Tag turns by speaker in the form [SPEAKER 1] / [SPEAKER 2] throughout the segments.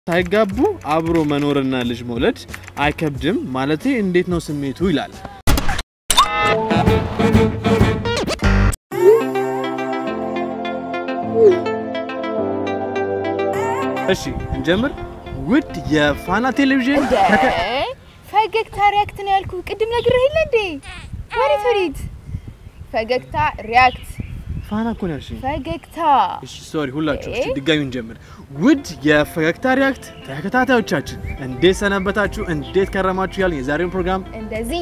[SPEAKER 1] ሳይጋቡ አብሮ መኖርና ልጅ መውለድ አይከብድም ማለቴ እንዴት ነው ስሜቱ ይላል እሺ እንጀምር ውድ የፋና ቴሌቪዥን
[SPEAKER 2] ፈገግታ ሪያክት ነው ያልኩ ቅድም ነግሬህ የለ እንዴ ወሪት ፈገግታ ሪያክት ፋና እኮ ነው ያልሽኝ ፈገግታ
[SPEAKER 1] እሺ ሶሪ ሁላችሁ እሺ ድጋሚ እንጀምር ውድ የፈገግታ ሪያክት ተከታታዮቻችን እንዴት ሰነበታችሁ እንዴት ከረማችሁ ያልን የዛሬውን ፕሮግራም
[SPEAKER 2] እንደዚህ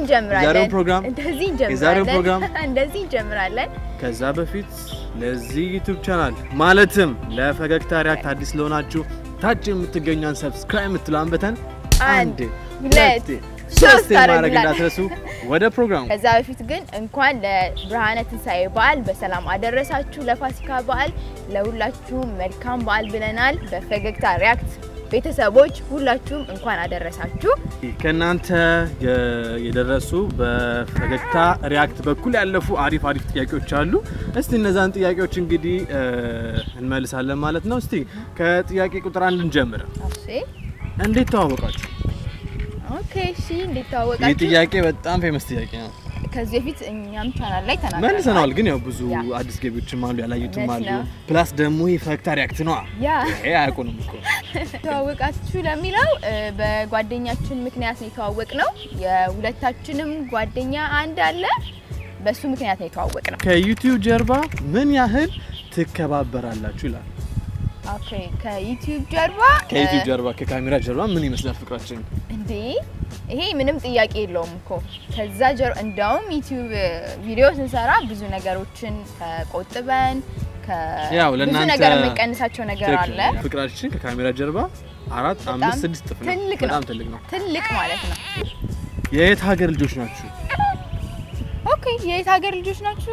[SPEAKER 2] እንጀምራለን ከዛ
[SPEAKER 1] በፊት ለዚህ ዩቲዩብ ቻናል ማለትም ለፈገግታ ሪያክት አዲስ ለሆናችሁ ታች የምትገኙን ሰብስክራይብ ምትላን በተን አንድ ሁለት ሶስት ማድረግ እንዳትረሱ ወደ ፕሮግራሙ
[SPEAKER 2] ከዛ በፊት ግን እንኳን ለብርሃነ ትንሳኤ በዓል በሰላም አደረሳችሁ ለፋሲካ በዓል ለሁላችሁ መልካም በዓል ብለናል በፈገግታ ሪያክት ቤተሰቦች ሁላችሁም እንኳን አደረሳችሁ
[SPEAKER 1] ከናንተ የደረሱ በፈገግታ ሪያክት በኩል ያለፉ አሪፍ ጥያቄዎች አሉ እስቲ እነዛን ጥያቄዎች እንግዲህ እንመልሳለን ማለት ነው እስቲ ከጥያቄ ቁጥር 1 እንጀምር
[SPEAKER 2] እሺ
[SPEAKER 1] እንዴት ተዋወቃችሁ
[SPEAKER 2] ኦኬ እሺ እንዴት ተዋወቃችሁ
[SPEAKER 1] ይህ ጥያቄ በጣም ፌመስ ጥያቄ ነው
[SPEAKER 2] ከዚህ በፊት እኛም ቻናል ላይ ተናግረናል
[SPEAKER 1] መልሰናል ግን ያው ብዙ አዲስ ገቢዎችም አሉ ያላዩትም አሉ ፕላስ ደግሞ የፈገግታ ሪያክት ነው ይሄ አያቆንም እኮ
[SPEAKER 2] ተዋወቃችሁ ለሚለው በጓደኛችን ምክንያት ነው የተዋወቅነው የሁለታችንም ጓደኛ አንድ አለ በሱ ምክንያት ነው የተዋወቅነው
[SPEAKER 1] ከዩቲዩብ ጀርባ ምን ያህል ትከባበራላችሁ ይላል
[SPEAKER 2] ኦኬ ከዩቲዩብ ጀርባ
[SPEAKER 1] ከካሜራ ጀርባ ምን ይመስላል ፍቅራችን
[SPEAKER 2] እንዴ ይሄ ምንም ጥያቄ የለውም እኮ ከዛ እንደውም ዩቲዩብ ቪዲዮ ስንሰራ ብዙ ነገሮችን ተቆጥበን ብዙ ነገር መቀነሳቸው ነገር አለ
[SPEAKER 1] ፍቅራችን ከካሜራ ጀርባ 4 5 6 ጥፍ ነው በጣም ትልቅ ማለት ነው የት ሀገር ልጆች ናችሁ
[SPEAKER 2] ኦኬ የት ሀገር ልጆች ናችሁ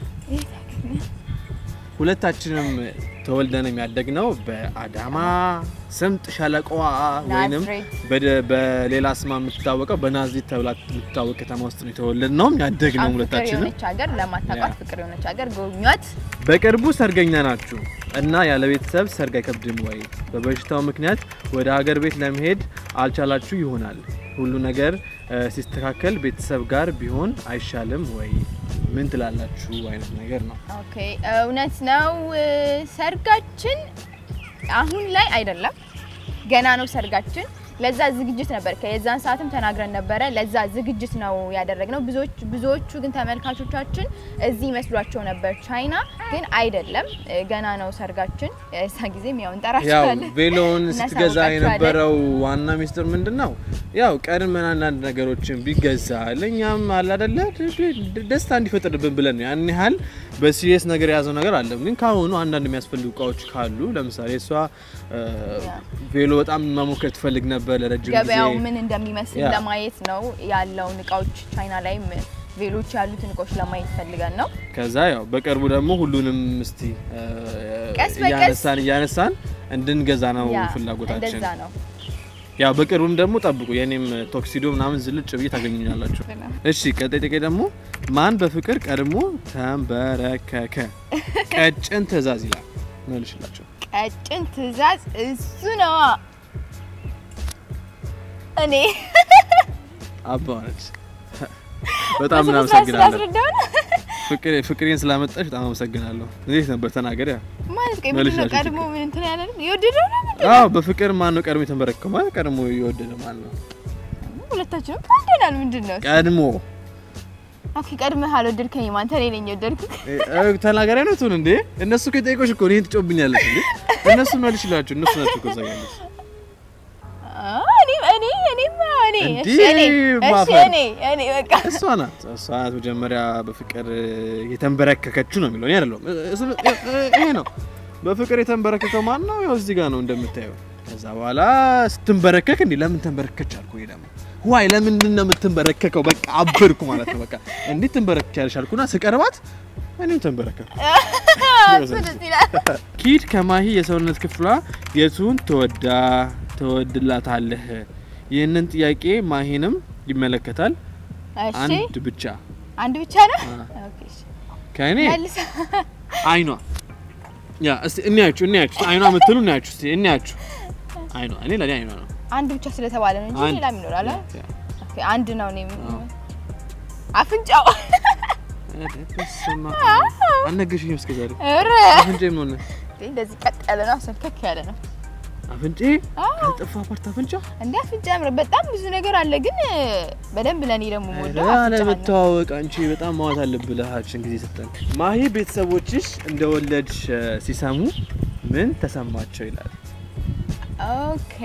[SPEAKER 1] ሁለታችንም ተወልደን የሚያደግነው በአዳማ ስምጥ ሸለቆዋ ወይንም በሌላ ስም የምትታወቀው በናዝሬት ተብላ የምትታወቅ ከተማ ውስጥ ነው የተወለድነው ያደግነው ሁለታችንም
[SPEAKER 2] የሆነች ሀገር ለማታውቃት ፍቅር የሆነች ሀገር ጎብኛት
[SPEAKER 1] በቅርቡ ሰርገኛ ናችሁ እና ያለ ቤተሰብ ሰርግ አይከብድም ወይ በበሽታው ምክንያት ወደ ሀገር ቤት ለመሄድ አልቻላችሁ ይሆናል ሁሉ ነገር ሲስተካከል ቤተሰብ ጋር ቢሆን አይሻልም ወይ ምን ትላላችሁ አይነት ነገር ነው
[SPEAKER 2] ኦኬ እውነት ነው ሰርጋችን አሁን ላይ አይደለም ገና ነው ሰርጋችን ለዛ ዝግጅት ነበር ከየዛን ሰዓትም ተናግረን ነበር ለዛ ዝግጅት ነው ያደረግነው ብዙዎቹ ግን ተመልካቾቻችን እዚህ መስሏቸው ነበር ቻይና ግን አይደለም ገና ነው ሰርጋችን እዛ ጊዜም ያው እንጠራችኋለን
[SPEAKER 1] ያው ቬሎን ስትገዛ የነበረው ዋና ሚስጥር ምንድነው ያው ቀድመን አንዳንድ ነገሮችን ቢገዛ ለኛም አለ አይደለ ደስታ እንዲፈጠርብን ብለን ያን ያህል በሲሪየስ ነገር ያዘው ነገር አለ ግን ካሁኑ አንዳንድ የሚያስፈልጉ ቃዎች ካሉ ለምሳሌ እሷ ቬሎ በጣም መሞከር ትፈልግ ነበር ለረጅም ጊዜ
[SPEAKER 2] ገበያው ምን እንደሚመስል ለማየት ነው ያለው ንቃዎች ቻይና ላይም ቬሎች ያሉት ንቆች ለማየት ፈልገን ነው
[SPEAKER 1] ከዛ ያው በቅርቡ ደግሞ ሁሉንም እስቲ ያነሳን እንድንገዛ ነው ፍላጎታችን
[SPEAKER 2] እንደዛ ነው
[SPEAKER 1] ያው በቅርቡም ደግሞ ጠብቁ የኔም ቶክሲዶ ምናምን ዝልጭ ብዬ ታገኙኛላችሁ እሺ ቀጥታ ደግሞ ማን በፍቅር ቀድሞ ተንበረከከ ቀጭን ትዕዛዝ ይላል መልሽላችሁ
[SPEAKER 2] ቀጭን ትዕዛዝ እሱ ነው እኔ
[SPEAKER 1] አባነች በጣም እናመሰግናለን ፍቅሬን ስላመጣሽ በጣም አመሰግናለሁ እንዴት ነበር ተናገር ያ
[SPEAKER 2] ማለት ቀድሞ ምን እንትን ያለን ይወደደው ነው
[SPEAKER 1] አዎ በፍቅር ማን ነው ቀድሞ የተንበረከከው ማለት ቀድሞ ይወደደ ማን ነው
[SPEAKER 2] ሁለታችንም ታደናል ምንድነው
[SPEAKER 1] ቀድሞ
[SPEAKER 2] ኦኬ ቀድሞ አልወደድከኝ ማን ተለኝ ወደድኩ
[SPEAKER 1] ተናገር ነው ቱን እንዴ እነሱ ከጠይቆሽ እኮ እኔን ትጮብኛለሽ እንዴ እነሱ መልሽላችሁ እነሱ ናቸው ከዛኛለሽ
[SPEAKER 2] እኔ በቃ
[SPEAKER 1] እሷ ናት መጀመሪያ በፍቅር የተንበረከከችው ነው የሚለው አይደለም ይሄ ነው በፍቅር የተንበረከከው ማን ነው ያው እዚህ ጋር ነው እንደምታየው ከዛ በኋላ ስትንበረከክ እንዴ ለምን ተንበረከከች አልኩ ይላል ዋይ ለምን ነው የምትንበረከከው በቃ አብርኩ ማለት ነው በቃ እንዴት ተንበረከከች አልኩና ስቀርባት እኔም ተንበረከኩ ኪድ ከማሂ የሰውነት ክፍሏ የቱን ተወድላታለህ ይሄንን ጥያቄ ማሂንም ይመለከታል አንድ ብቻ
[SPEAKER 2] ነው ኦኬ
[SPEAKER 1] ከኔ አይኗ ያ እስቲ እንያችሁ አይኗ ምትሉ እንያችሁ እስቲ እንያችሁ አይኗ እኔ ለኔ አይኗ ነው
[SPEAKER 2] አንድ ብቻ ስለተባለ ነው እንጂ ሌላ ምን ይኖራል ኦኬ አንድ ነው እኔ አፍንጫው
[SPEAKER 1] ተሰማ አነገሽኝ እስከዛሬ አፍንጫ ምን ሆነ
[SPEAKER 2] እንደዚህ ቀጠለ ነው ሰልከክ ያለ ነው
[SPEAKER 1] አፍንጫ አልጠፋ ፓርት አፍንጫ
[SPEAKER 2] እንዴ አፍንጫ በጣም ብዙ ነገር አለ ግን በደንብ ለኔ ደግሞ ወደው
[SPEAKER 1] አለ በተዋወቅ አንቺ በጣም ማዋት አለብለሃችን ጊዜ ሰጠን ማሂ ቤተሰቦችሽ እንደወለድሽ ሲሰሙ ምን ተሰማቸው ይላል ኦኬ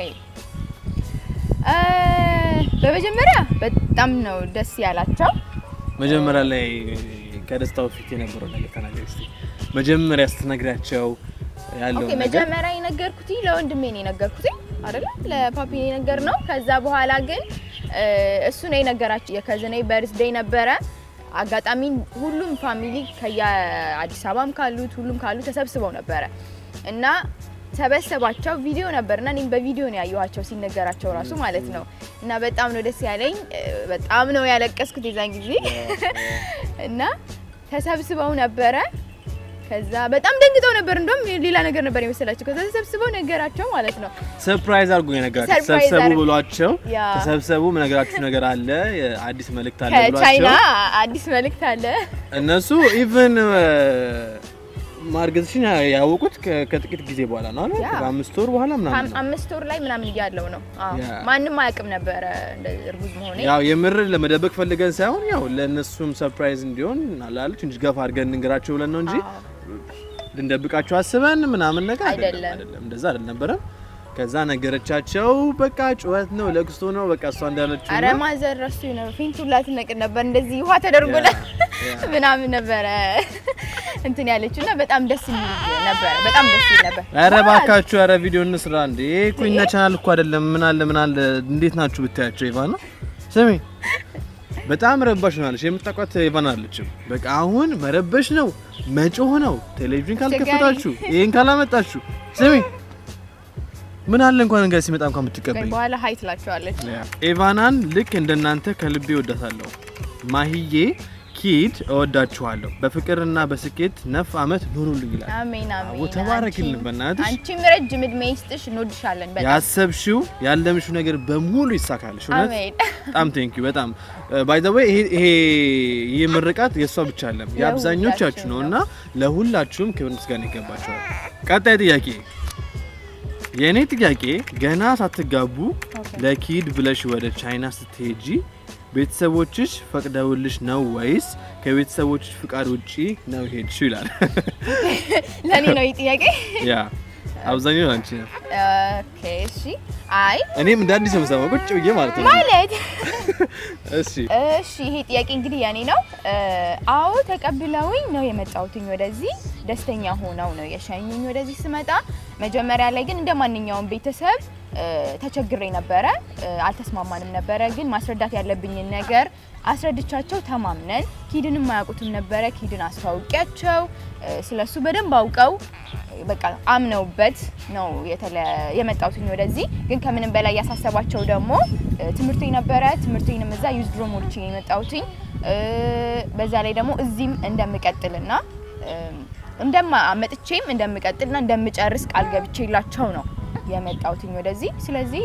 [SPEAKER 2] በመጀመሪያ በጣም ነው ደስ ያላቸው
[SPEAKER 1] መጀመሪያ ላይ ከደስታው ፊት የነበረው ነገር ተናገር እስቲ መጀመሪያ ስትነግራቸው ያለው
[SPEAKER 2] ነገር ኦኬ መጀመሪያ የነገርኩት ለወንድሜ ነው የነገርኩት አይደል ለፓፒ ነገር ነው ከዛ በኋላ ግን እሱ ነው የነገራቸው የከዘኔ በርዝዴይ ነበረ አጋጣሚ ሁሉም ፋሚሊ ከአዲስ አበባም ካሉት ሁሉም ካሉ ተሰብስበው ነበረ እና ተበሰባቸው ቪዲዮ ነበርና እኔም በቪዲዮ ነው ያዩዋቸው ሲነገራቸው ራሱ ማለት ነው እና በጣም ነው ደስ ያለኝ በጣም ነው ያለቀስኩት የዛን ጊዜ እና ተሰብስበው ነበረ ከዛ በጣም ደንግጠው ነበር እንደውም ሌላ ነገር ነበር የመሰላቸው ከዛ ተሰብስበው ነገራቸው ማለት ነው
[SPEAKER 1] ሰርፕራይዝ አድርጎ የነገራቸው ተሰብሰቡ ብሏቸው ተሰብሰቡ ነገራችሁ ነገር አለ አዲስ መልእክት አለ ብሏቸው
[SPEAKER 2] ከቻይና አዲስ መልእክት አለ
[SPEAKER 1] እነሱ ኢቭን ማርገዝሽን ያወቁት ከጥቂት ጊዜ በኋላ ነው አይደል ከ5 ወር በኋላ ምናምን
[SPEAKER 2] 5 ወር ላይ ምናምን ያለው ነው ማንንም አያውቅም ነበር እርጉዝ መሆኔ
[SPEAKER 1] ያው የምር ለመደበቅ ፈልገን ሳይሆን ያው ለነሱም ሰርፕራይዝ እንዲሆን አላልኩ እንጂ ገፋ አድርገን እንግራቸው ብለን ነው እንጂ ልንደብቃቸው አስበን ምናምን ነገር አይደለም እንደዛ አይደለም ነበር ከዛ ነገረቻቸው በቃ ጩኸት ነው ለቅሶ ነው በቃ እሷ እንዳለችው
[SPEAKER 2] አረ ማዘር ራሱ ነው ፊንቱላት ነበር እንደዚህ ውሃ ተደርጎላ ምናምን ነበር እንትን ያለችውና በጣም ደስ ይል ነበር በጣም ደስ ይል ነበር
[SPEAKER 1] አረ ባካችሁ አረ ቪዲዮ እንስራ እንዴ ኩኛ ቻናል እኮ አይደለም ምን አለ እንዴት ናችሁ ብታያቸው ኢቫና ስሚ በጣም ረባሽ ነው አለሽ የምታቋት ኢቫና አለችም በቃ አሁን መረበሽ ነው መጮህ ነው ቴሌቪዥን ካልከፈታችሁ ይሄን ካላመጣችሁ ስሚ ምን አለ እንኳን እንግዲህ ሲመጣ እንኳን ብትቀበይ
[SPEAKER 2] በኋላ ሃይት ላችኋለች
[SPEAKER 1] ኢቫናን ልክ እንደናንተ ከልቤ ወዳታለሁ ማሂዬ ኪድ እወዳችኋለሁ በፍቅርና በስኬት ነፍ አመት ኑሩልኝ ይላል
[SPEAKER 2] አሜን አሜን
[SPEAKER 1] ወተባረክልን በእናትሽ
[SPEAKER 2] አንቺም ረጅም እድሜ ይስጥሽ እንወድሻለን በጣም
[SPEAKER 1] ያሰብሽው ያለምሽው ነገር በሙሉ ይሳካልሽ እውነት በጣም ቴንክ ዩ በጣም ባይ ዘ ዌይ ይሄ ምርቃት የሷ ብቻ አይደለም ያብዛኞቻችሁ ነውና ለሁላችሁም ክብር ምስጋና ይገባችኋል ቀጣይ ጥያቄ የኔ ጥያቄ ገና ሳትጋቡ ለኪድ ብለሽ ወደ ቻይና ስትሄጂ ቤተሰቦችሽ ፈቅደውልሽ ነው ወይስ ከቤተሰቦችሽ ፍቃድ ውጪ ነው ሄድሽው ይላል
[SPEAKER 2] ለኔ ነው ይሄ ጥያቄ
[SPEAKER 1] ያ አብዛኛው አንቺ ነው
[SPEAKER 2] ኦኬ እሺ አይ
[SPEAKER 1] እኔም እንዳዲስ ነው ሰማው ቁጭ ብዬ ማለት ነው
[SPEAKER 2] ማለት
[SPEAKER 1] እሺ
[SPEAKER 2] ይሄ ጥያቄ እንግዲህ ያኔ ነው አዎ ተቀብለውኝ ነው የመጣሁትኝ ወደዚህ ደስተኛ ሆነው ነው የሸኙኝ ወደዚህ ስመጣ መጀመሪያ ላይ ግን እንደማንኛውም ቤተሰብ ተቸግሬ ነበር አልተስማማንም ነበር ግን ማስረዳት ያለብኝ ነገር አስረድቻቸው ተማምነን ኪድንም ማያውቁትም ነበር ኪድን አስተዋውቂያቸው ስለሱ በደንብ አውቀው በቃ አምነውበት ነው የመጣሁትኝ ወደዚህ ግን ከምንም በላይ ያሳሰባቸው ደግሞ ትምርቴ ነበር ትምርቴንም እዛ ዩዝድሮ ሞልቼ የመጣሁትኝ በዛ ላይ ደግሞ እዚህም እንደምቀጥልና እንደማመጥቼም እንደምቀጥልና እንደምጨርስ ቃል ገብቼላቸው ነው የመጣሁትኝ ወደዚህ ስለዚህ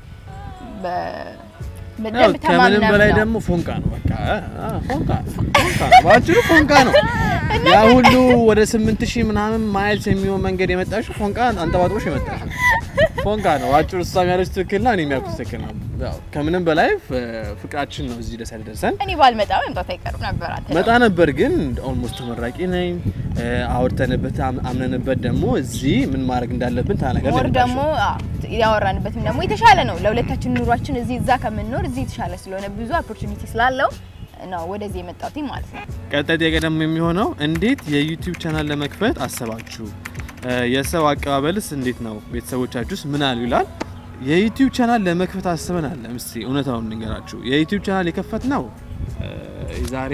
[SPEAKER 2] በደንብ ተማምነን ነው
[SPEAKER 1] በላይ ደግሞ ፎንቃ ነው በቃ ፎንቃ ባጭሩ ፎንቃ ነው ያ ሁሉ ወደ 8000 ምናምን ማይልስ የሚሆን መንገድ የመጣሽው ፎንቃ አንጠባጥቦሽ የመጣሽው ፎንቃ ነው ባጭሩ እሷም ያለች ትክክልና እኔም ያልኩት ትክክል ነው ያው ከምንም በላይ ፍቅራችን ነው እዚህ ደስ ያደረሰን
[SPEAKER 2] እኔ ባልመጣው እንጣታ ይቀርብ ነበር
[SPEAKER 1] መጣ ነበር ግን ኦልሞስት ተመራቂ ነኝ አውርተንበት አምነንበት ደግሞ እዚህ ምን ማድረግ እንዳለብን ታነገር
[SPEAKER 2] ወር ደግሞ ያወራንበትም ደግሞ የተሻለ ነው ለሁለታችን ኑሯችን እዚህ እዛ ከምንኖር እዚህ የተሻለ ስለሆነ ብዙ ኦፖርቹኒቲ ስላለው ነው ወደዚህ የመጣሁት ማለት ነው
[SPEAKER 1] ቀጣይ ደግሞ የሚሆነው እንዴት የዩቲዩብ ቻናል ለመክፈት አሰባችሁ የሰው አቀባበልስ እንዴት ነው ቤተሰቦቻችሁስ ምን አሉ ይላል የዩቲዩብ ቻናል ለመክፈት አስበናል ለምሳሌ እውነታውን እንገራችሁ የዩቲዩብ ቻናል የከፈትነው ዛሬ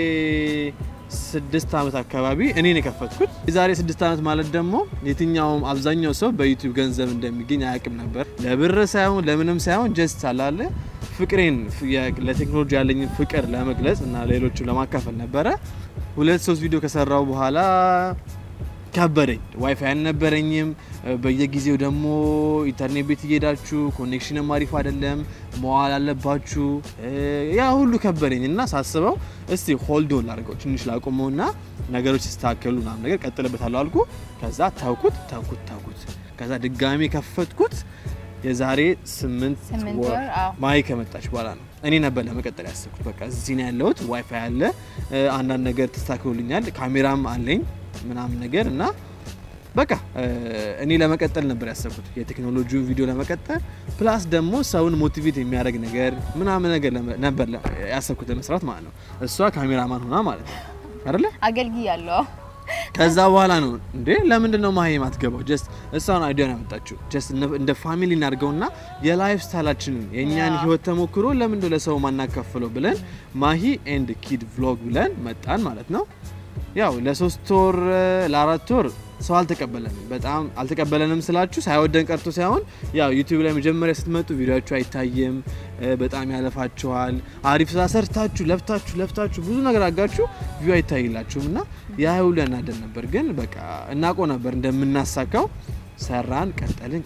[SPEAKER 1] 6 አመት አካባቢ እኔ ነኝ የከፈትኩት ዛሬ 6 አመት ማለት ደግሞ የትኛውም አብዛኛው ሰው በዩቲዩብ ገንዘብ እንደሚገኝ አያውቅም ነበር ለብር ሳይሆን ለምንም ሳይሆን ጀስት አላለ ፍቅሬን ለቴክኖሎጂ ያለኝ ፍቅር ለመግለጽ እና ሌሎችም ለማካፈል ነበር 2-3 ቪዲዮ ከሰራው በኋላ ከበደኝ ዋይፋይ አልነበረኝም በየጊዜው ደግሞ ኢንተርኔት ቤት እየሄዳችሁ ኮኔክሽንም አሪፍ አይደለም መዋል አለባችሁ ያ ሁሉ ከበደኝና ሳስበው እስቲ ሆልድ ኦን ላድርገው ትንሽ ላቆመውና ነገሮች ሲስተካከሉና ነገር ቀጥልበታለሁ አልኩ ከዛ ታውኩት ከዛ ድጋሚ ከፈትኩት የዛሬ 8 ወር ማይ ከመጣች በኋላ ነው እኔ ነበር ለመቀጠል ያሰብኩት በቃ እዚህ ነው ያለሁት ዋይፋይ አለ አንዳንድ ነገር ተስተካክሎልኛል ካሜራም አለኝ ምናምን ነገር እና በቃ እኔ ለመቀጠል ነበር ያሰብኩት የቴክኖሎጂውን ቪዲዮ ለመቀጠል ፕላስ ደግሞ ሰውን ሞቲቬት የሚያደርግ ነገር ምናምን ነገር ነበር ያሰብኩት ለመስራት ማለት ነው እሷ ካሜራማን ሆና ማለት ነው አይደለ አገልግያለሁ ከዛ በኋላ ነው እንዴ ለምንድን ነው ማሂ ማትገባው ጀስት እሷን አይዲያ ነው ያመጣችው ጀስት እንደ ፋሚሊ እናርገውና የላይፍ ስታይላችንን የኛን ህይወት ተሞክሮ ለምን ለሰው ማናከፈለው ብለን ማሂ ኤንድ ኪድ ቭሎግ ብለን መጣን ማለት ነው ያው ለ3 ወር ለ4 ወር ሰው አልተቀበለንም ስላችሁ ሳይወደን ቀርቶ ሳይሆን ያው ዩቲዩብ ላይ መጀመሪያ ስትመጡ ቪዲዮአችሁ አይታየም በጣም ያለፋችኋል አሪፍ ሰርታችሁ ለፍታችሁ ብዙ ነገር አጋችሁ ቪዲዮ አይታይላችሁምና ያ ሁሉ ያናደን ነበር ግን በቃ እናቆ ነበር እንደምናሳካው ሰራን ቀጠልን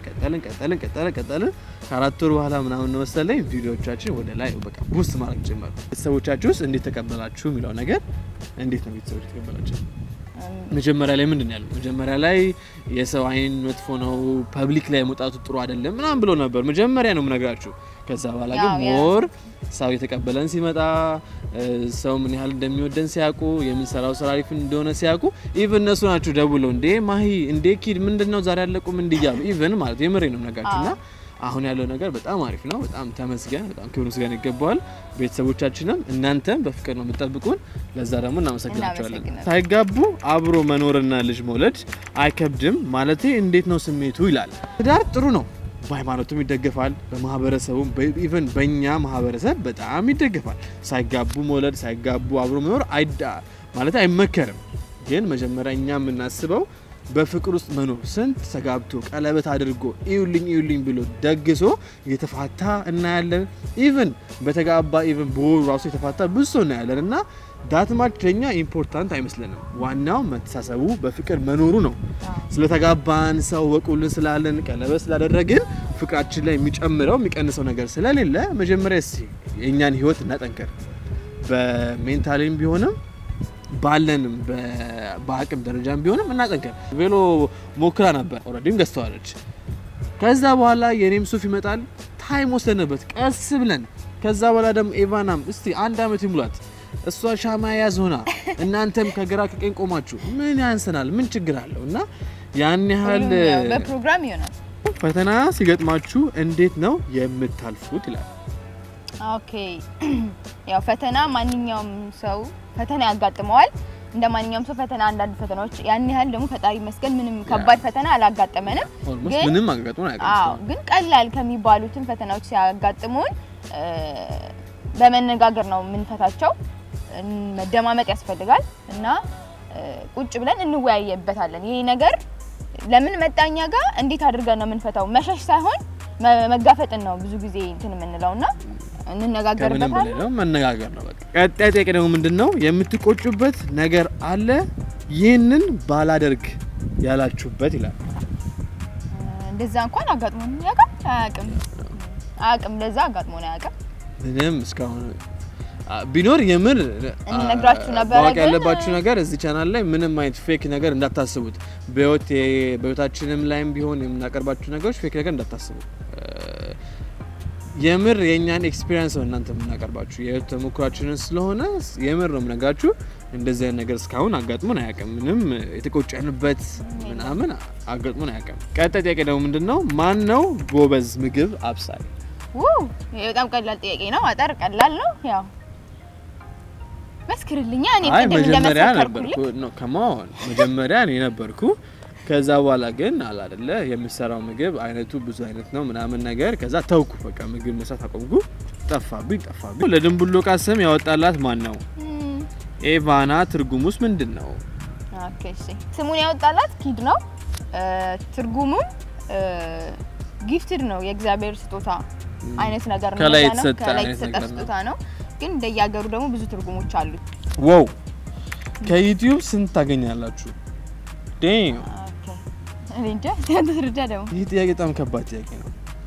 [SPEAKER 1] ከአራት ወር በኋላ ምናምን ነው መሰለኝ ቪዲዮዎቻችን ወደ ላይ በቃ ቡስት ማድረግ ጀመሩ ቤተሰቦቻችሁስ እንዴት ተቀበላችሁ የሚለው ነገር እንዴት ነው ቤተሰቦች ተቀበላችሁ መጀመሪያ ላይ ምንድነው ያለው መጀመሪያ ላይ የሰው አይን መጥፎ ነው ፐብሊክ ላይ መውጣቱ ጥሩ አይደለም ምናምን ብሎ ነበር መጀመሪያ ነው ምነግራችሁ ከዛ በኋላ ግን ሞር ሰው የተቀበለን ሲመጣ ሰው ምን ያህል እንደሚወደን ሲያቁ የምንሰራው ስራ አሪፍ እንደሆነ ሲያቁ ኢቭን እነሱ ናቸው ደውለው እንዴ ማሂ እንዴ ኪድ ምንድነው ዛሬ ያለቁም እንዲያሉ ኢቭን ማለት የምሬ ነው ምነግራችሁና አሁን ያለው ነገር በጣም አሪፍ ነው በጣም ተመስገን በጣም ክብር ምስጋና ይገባዋል ቤተሰቦቻችንም እናንተም በፍቅር ነው የምትጠብቁን ለዛ ደግሞ እናመሰግናችኋለን ሳይጋቡ አብሮ መኖርና ልጅ መውለድ አይከብድም ማለት እንዴት ነው ስሜቱ ይላል ትዳር ጥሩ ነው በሃይማኖቱም ይደገፋል በማህበረሰቡም ኢቭን በእኛ ማህበረሰብ በጣም ይደገፋል ሳይጋቡ መውለድ ሳይጋቡ አብሮ መኖር ማለት አይመከርም ግን መጀመሪያ እኛ የምናስበው በፍቅር ውስጥ መኖር ስንት ተጋብቶ ቀለበት አድርጎ ይውልኝ ብሎ ደግሶ የተፋታ እና ያለን ኢቭን በተጋባ ኢቭን በወሩ ራሱ የተፋታ ብዙ ሰው ነው ያለንና ዳትማች ለኛ ኢምፖርታንት አይመስልንም ዋናው መተሳሰቡ በፍቅር መኖሩ ነው ስለተጋባን ሰው ወቁልን ስላለን ቀለበት ስላደረግን ፍቅራችን ላይ የሚጨምረው የሚቀንሰው ነገር ስለሌለ መጀመሪያ የኛን ህይወት እናጠንከር በሜንታሊም ቢሆንም ባለንም በአቅም ደረጃም ቢሆንም እናጠንከር ቬሎ ሞክራ ነበር ኦሬዲም ገዝተዋለች ከዛ በኋላ የኔም ሱፍ ይመጣል ታይም ወሰነበት ቀስ ብለን ከዛ በኋላ ደግሞ ኤቫናም እስቲ አንድ አመት ይሙላት እሷ ሻማ ያዞና እናንተም ከግራ ከቀኝ ቆማችሁ ምን ያንሰናል ምን ችግር አለውና ያን ያህል
[SPEAKER 2] በፕሮግራም ይሆናል
[SPEAKER 1] ፈተና ሲገጥማችሁ እንዴት ነው የምታልፉት ይላል
[SPEAKER 2] ኦኬ ያው ፈተና ማንኛውም ሰው ፈተና ያጋጥመዋል እንደማንኛውም ሰው ፈተና አንዳንድ ፈተናዎች ያን ያህል ደግሞ ፈጣሪ መስገን ምንም ከባድ ፈተና አላጋጠመንም
[SPEAKER 1] ግን ምንም አጋጥሞን አይቀርም
[SPEAKER 2] ግን ቀላል ከሚባሉትን ፈተናዎች ሲያጋጥሙን በመነጋገር ነው ምንፈታቸው መደማመጥ ያስፈልጋል እና ቁጭ ብለን እንወያየበታለን ይሄ ነገር ለምን መጣኛ ጋር እንዴት አድርገን ነው ምንፈታው መሸሽ ሳይሆን መጋፈጥን ነው ብዙ ጊዜ እንትን ምንለውና እንነጋገርበታለን
[SPEAKER 1] ነው መነጋገር ነው በቃ ቀጣይ ጥያቄ ደግሞ ምንድነው የምትቆጩበት ነገር አለ ይሄንን ባላደርግ ያላችሁበት ይላል
[SPEAKER 2] እንደዛ እንኳን አጋጥሞን አያውቅም ለዛ አጋጥሞን አያውቅም
[SPEAKER 1] ምንም እስካሁን ቢኖር የምር
[SPEAKER 2] እንነግራችሁ ነበር
[SPEAKER 1] ግን ያለባችሁ ነገር እዚህ ቻናል ላይ ምንም አይነት ፌክ ነገር እንዳታስቡት በህይወታችንም ላይም ቢሆን የምናቀርባችሁ ነገሮች ፌክ ነገር እንዳታስቡ የምር የኛን ኤክስፒሪየንስ ነው እናንተ የምናቀርባችሁ የህይወት ተሞክሯችንን ስለሆነ የምር ነው የምነግራችሁ እንደዚህ አይነት ነገር እስካሁን አጋጥሞን አያውቅም ምንም የተቆጨንበት ምናምን አጋጥሞን አያውቅም ቀጣይ ጥያቄ ደግሞ ምንድነው ማን ነው ጎበዝ ምግብ አብሳይ
[SPEAKER 2] ይሄ በጣም ቀላል ጥያቄ ነው አጠር ቀላል ነው ያው መስክርልኛ እኔ
[SPEAKER 1] መጀመሪያ ነበርኩ ነው ከማን መጀመሪያ እኔ ነበርኩ ከዛ በኋላ ግን አይደለ የምሰራው ምግብ አይነቱ ብዙ አይነት ነው ምናምን ነገር ከዛ ተውኩ በቃ ምግብ መስራት አቆምኩ ጠፋብኝ ለድንቡሎቃ ስም ያወጣላት ማን ነው ኤቫና ትርጉሙስ ምንድነው
[SPEAKER 2] ኦኬ እሺ ስሙን ያወጣላት ኪድ ነው ትርጉሙም ጊፍትድ ነው የእግዚአብሔር ስጦታ አይነት ነገር ነው
[SPEAKER 1] ከላይ
[SPEAKER 2] የተሰጠ ስጦታ ነው ግን እንደያገሩ ደግሞ ብዙ ትርጉሞች አሉት
[SPEAKER 1] ዋው ከዩቲዩብ ስንት ታገኛላችሁ ዴም
[SPEAKER 2] ኦኬ እንዴ ተንተርዳ ደግሞ
[SPEAKER 1] ይሄ ጥያቄ በጣም ከባድ ጥያቄ ነው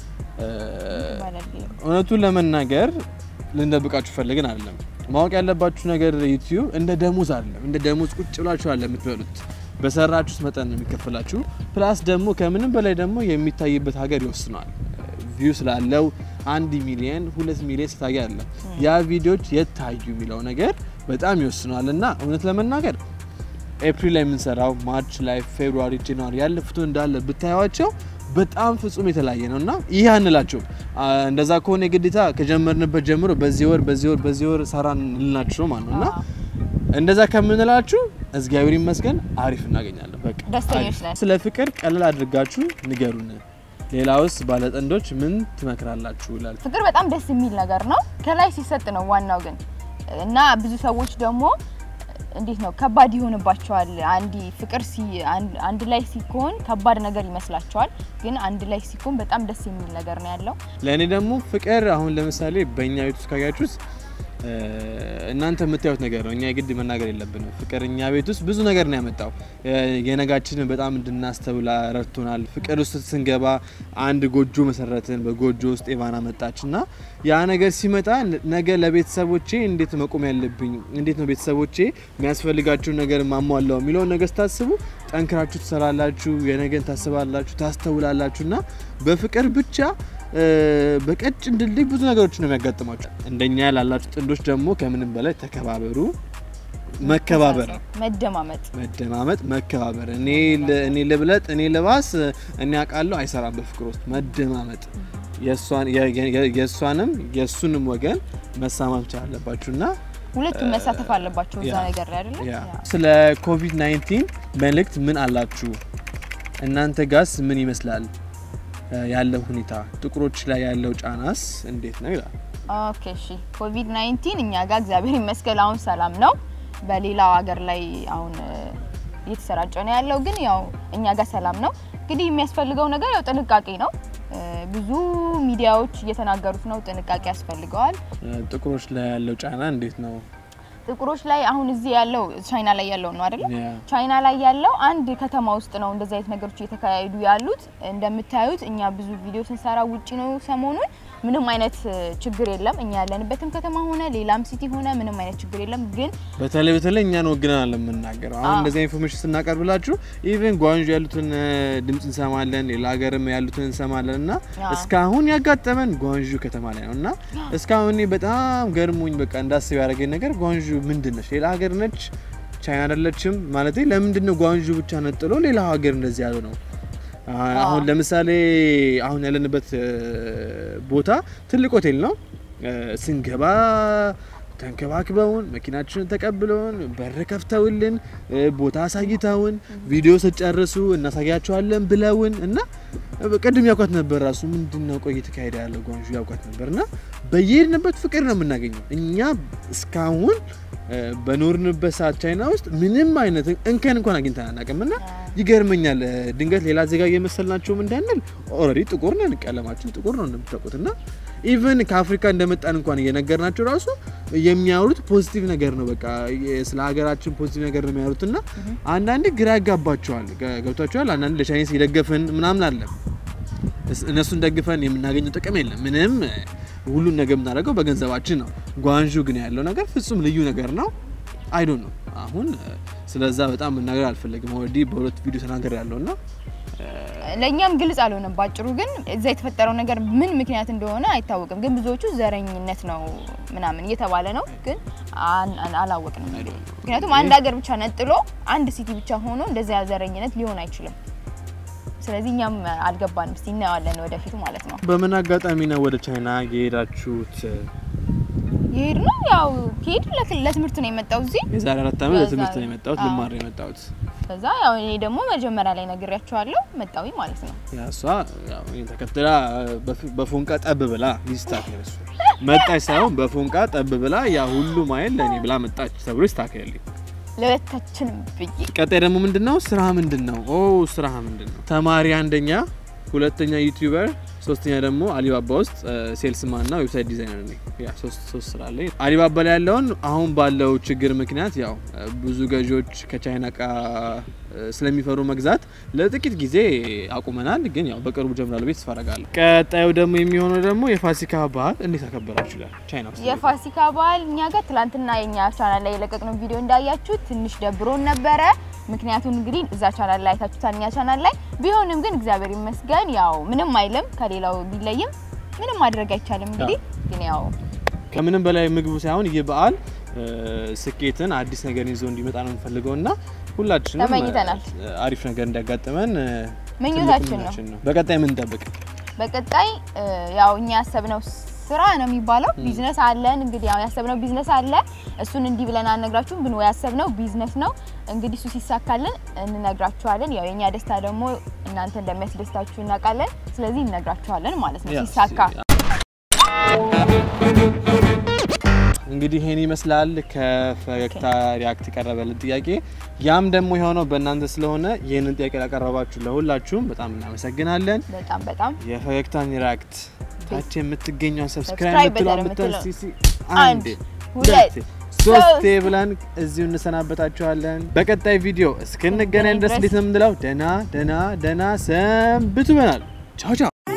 [SPEAKER 1] እውነቱን ለመናገር ልንደብቃችሁ ፈልገን አይደለም ማወቅ ያለባችሁ ነገር ዩቲዩብ እንደ ደሞዝ አይደለም እንደ ደሞዝ ቁጭ ብላችሁ አይደለም የምትበሉት በሰራችሁት መጠን ነው የሚከፈላችሁ ፕላስ ደግሞ ከምንም በላይ ደግሞ የሚታይበት ሀገር ይወስናል ቪው ስላለው 1 ሚሊዮን 2 ሚሊዮን ስታያ አይደለም ያ ቪዲዮዎች የታዩ የሚለው ነገር በጣም ይወስናልና እውነት ለመናገር ኤፕሪል ላይ ምን ሰራው ማርች ላይ ፌብሩዋሪ ጃንዋሪ ያለፉት እንዳለ ብታዩዋቸው በጣም ፍጹም የተለያየ ነውና ይሄ አንላችሁ እንደዛ ከሆነ ግዴታ ከጀመርንበት ጀምሮ በዚህ ወር ሰራን ልናችሁ ማለት ነውና እንደዛ ከምንላችሁ እግዚአብሔር ይመስገን አሪፍ እናገኛለን በቃ
[SPEAKER 2] ደስተኞች ነን
[SPEAKER 1] ስለ ፍቅር ቀለል አድርጋችሁ ንገሩን ሌላውስ ባለጠንዶች ምን ትመክራላችሁ ይላል
[SPEAKER 2] ፍቅር በጣም ደስ የሚል ነገር ነው ከላይ ሲሰጥ ነው ዋናው ግን እና ብዙ ሰዎች ደግሞ እንዴት ነው ከባድ ይሆንባቸዋል አንድ ላይ ሲኮን ከባድ ነገር ይመስላቸዋል ግን አንድ ላይ ሲኮን በጣም ደስ የሚል ነገር ነው ያለው
[SPEAKER 1] ለኔ ደግሞ ፍቅር አሁን ለምሳሌ በእኛ ቤት ውስጥ ካያችሁስ እናንተ የምታዩት ነገር ነው እኛ ግድ መናገር የለብንም ፍቅርኛ ቤት ውስጥ ብዙ ነገር ነው ያመጣው የነጋችንን በጣም እንድናስተውላ ረድቶናል ፍቅር ውስጥ ስንገባ አንድ ጎጆ መሰረትን በጎጆ ውስጥ ኢቫና መጣችና ያ ነገር ሲመጣ ነገ ለቤተሰቦቼ እንዴት መቆም ያለብኝ እንዴት ነው ቤተሰቦቼ የሚያስፈልጋቸው ነገር ማሟላው የሚለው ነገር ታስቡ ጠንክራችሁ ትሰራላችሁ የነገን ታስባላችሁ ታስተውላላችሁና በፍቅር ብቻ በቀጭን ድልድይ ብዙ ነገሮች ነው የሚያጋጥማችሁ እንደኛ ያላላችሁ ጥንዶች ደግሞ ከምንም በላይ ተከባበሩ መከባበር መደማመጥ መከባበር እኔ ለብለጥ እኔ ለባስ እኔ አቃለው አይሰራም በፍቅር ውስጥ መደማመጥ የሷንም የሱንም ወገን መሳማት አለባችሁና
[SPEAKER 2] ሁለቱም መሳተፍ አለባችሁ እዛ ነገር ላይ አይደል
[SPEAKER 1] ስለ ኮቪድ-19 መልእክት ምን አላችሁ እናንተ ጋስ ምን ይመስላል ያለው ሁኔታ ጥቁሮች ላይ ያለው ጫናስ እንዴት ነው ይላል
[SPEAKER 2] ኦኬ እሺ ኮቪድ-19 እኛ ጋር እግዚአብሔር ይመስገን አሁን ሰላም ነው በሌላው ሀገር ላይ አሁን እየተሰራጨ ነው ያለው ግን ያው እኛ ጋር ሰላም ነው እንግዲህ የሚያስፈልገው ነገር ያው ጥንቃቄ ነው ብዙ ሚዲያዎች እየተናገሩት ነው ጥንቃቄ ያስፈልገዋል
[SPEAKER 1] ጥቁሮች ላይ ያለው ጫና እንዴት ነው
[SPEAKER 2] ጥቁሮች ላይ አሁን እዚህ ያለው ቻይና ላይ ያለው ነው አይደል ቻይና ላይ ያለው አንድ ከተማ ውስጥ ነው እንደዚህ አይነት ነገሮች እየተካሄዱ ያሉት እንደምታዩት እኛ ብዙ ቪዲዮ ስንሰራ ውጪ ነው ሰሞኑን ምንም አይነት ችግር የለም እኛ ያለንበትም ከተማ ሆነ ሌላም ሲቲ ሆነ ምንም አይነት ችግር የለም ግን
[SPEAKER 1] በተለይ እኛን ወግናል ለምንናገረው አሁን እንደዚህ ኢንፎርሜሽን ስናቀርብላችሁ ኢቭን ጓንጆ ያሉትን ድምጽ እንሰማለን ሌላ ሀገርም ያሉትን እንሰማለንና እስካሁን ያጋጠመን ጓንጆ ከተማ ላይ ነውና እስካሁን በጣም ገርሞኝ በቃ እንዳስብ ያደረገኝ ነገር ጓንጆ ምንድነው ሌላ ሀገር ነች ቻይና አይደለችም ማለት ለምንድነው ጓንጆ ብቻ ነጥሎ ሌላ ሀገር እንደዚህ ያለው ነው አሁን ለምሳሌ አሁን ያለንበት ቦታ ትልቅ ሆቴል ነው ስንገባ ተንከባክበውን መኪናችንን ተቀብለውን በር ከፍተውልን ቦታ አሳይተውን ቪዲዮ ሲጨርሱ እናሳያቸዋለን ብለውን እና በቀደም ያውቃት ነበር ራሱ ምንድነው ቆይተ ካይዳ ያለው ጓንጆ ያውቃት ነበርና በየሄድንበት ፍቅር ነው የምናገኘው እኛ እስካሁን በኖርንበት ሰዓት ቻይና ውስጥ ምንም አይነት እንከን እንኳን አግኝተን አናውቅምና ይገርመኛል ድንገት ሌላ ዜጋ እየመሰልናቸው እንዳንል ኦሬዲ ጥቁር ነን ቀለማችን ጥቁር ነው እንደምታውቁትና ኢቭን ከአፍሪካ እንደመጣን እንኳን እየነገርናቸው ራሱ የሚያወሩት ፖዚቲቭ ነገር ነው በቃ ስለ ሀገራችን ፖዚቲቭ ነገር ነው የሚያወሩትና አንዳንዴ ግራ ያጋባቸዋል ገብቷቸዋል አንዳንዴ ለቻይኒስ ይደገፈን ምናምን አለ እነሱን ደግፈን የምናገኘው ጥቅም የለም ምንም ሁሉን ነገር የምናደርገው በገንዘባችን ነው ጓንጆ ግን ያለው ነገር ፍጹም ልዩ ነገር ነው አይ ዶንት ኖ አሁን ስለዛ በጣም መናገር አልፈልግም ኦሬዲ በሁለት ቪዲዮ ተናገር ያለውና ለኛም ግልጽ አልሆነም ባጭሩ ግን እዛ የተፈጠረው ነገር ምን ምክንያት እንደሆነ አይታወቅም ግን ብዙዎቹ ዘረኝነት ነው ምናምን እየተባለ ነው ግን አላወቅንም ምክንያቱም አንድ ሀገር ብቻ ነጥሎ አንድ ሲቲ ብቻ ሆኖ እንደዛ ዘረኝነት ሊሆን አይችልም ስለዚህኛም አልገባንም እስቲ እናያለን ወደፊት ማለት ነው በመና አጋጣሚ ነው ወደ ቻይና የሄዳችሁት
[SPEAKER 2] ይሄድነው ያው ከሄድ ለትምህርት ነው የመጣው እዚህ
[SPEAKER 1] የዛሬ 4 ዓመት ለትምህርት ነው የመጣሁት ልማር ነው የመጣሁት ከዛ
[SPEAKER 2] ያው እኔ ደግሞ መጀመሪያ ላይ ነግሬያቸዋለሁ መጣው ማለት ነው
[SPEAKER 1] ያሷ ያው እኔ ተከትላ በፎንቃ ጠብ ብላ ይስታክ ነሱ መጣች ሳይሆን በፎንቃ ጠብ ብላ ያ ሁሉ ማይል ለኔ ብላ መጣች ተብሎ ይስታከልኝ
[SPEAKER 2] ለወታችንም ብዬ
[SPEAKER 1] ቀጣይ ደግሞ ምንድነው ስራ ምንድነው ስራ ምንድነው ተማሪ አንደኛ ሁለተኛ ዩቲዩበር ሶስተኛ ደግሞ አሊባባ ውስጥ ሴልስማን እና ዌብሳይት ዲዛይነር ነኝ ያ ሶስት ስራ ላይ አሊባባ ላይ ያለውን አሁን ባለው ችግር ምክንያት ያው ብዙ ገዢዎች ከቻይና ቃ ስለሚፈሩ መግዛት ለጥቂት ጊዜ አቁመናል ግን ያው በቅርቡ ጀምራለሁ ቤት ተፈራጋለሁ ቀጣዩ ደግሞ የሚሆነው ደግሞ የፋሲካ በዓል እንዴት አከበራችሁ ይላል ቻይና ውስጥ
[SPEAKER 2] የፋሲካ በዓል እኛ ጋር ትላንትና የኛ ቻናል ላይ የለቀቅነው ቪዲዮ እንዳያችሁ ትንሽ ደብሮን ነበረ ምክንያቱም እንግዲህ እዛ ቻናል ላይ ታችሁታኛ ቻናል ላይ ቢሆንም ግን እግዚአብሔር ይመስገን ያው ምንም አይልም ከሌላው ቢለይም ምንም ማድረግ አይቻልም እንግዲህ ግን ያው
[SPEAKER 1] ከምንም በላይ ምግቡ ሳይሆን የበዓል ስኬትን አዲስ ነገር ይዞ እንዲመጣ ነው እንፈልገውና ሁላችንም አሪፍ ነገር እንዲያጋጥመን
[SPEAKER 2] ምኞታችን ነው
[SPEAKER 1] በቀጣይ ምን እንጠብቅ
[SPEAKER 2] በቀጣይ ያው እኛ ያሰብነው ስራ ነው የሚባለው ቢዝነስ አለን እንግዲህ ያው ያሰብነው ቢዝነስ አለ እሱን እንዲ ብለን አንነግራችሁም ግን ወይ ያሰብነው ቢዝነስ ነው እንግዲህ እሱ ሲሳካልን እንነግራችኋለን ያው የኛ ደስታ ደግሞ እናንተ እንደሚያስደስታችሁ እናቃለን ስለዚህ እንነግራችኋለን ማለት ነው ሲሳካ
[SPEAKER 1] እንግዲህ ሄኒ ይመስላል ከፈገግታ ሪአክት ቀረበልን ጥያቄ ያም ደግሞ የሆነው በእናንተ ስለሆነ ይሄንን ጥያቄ ያቀረባችሁ ለሁላችሁም በጣም እናመሰግናለን
[SPEAKER 2] በጣም
[SPEAKER 1] የፈገግታን ሪአክት ታች የምትገኘው ሰብስክራይብ ብትሉት አንድ ሁለት ሶስት ብለን እዚሁ እንሰናበታችኋለን በቀጣይ ቪዲዮ እስከነገናኝ ድረስ እንዴት ነው የምንለው ደና ሰንብቱ በናል ቻው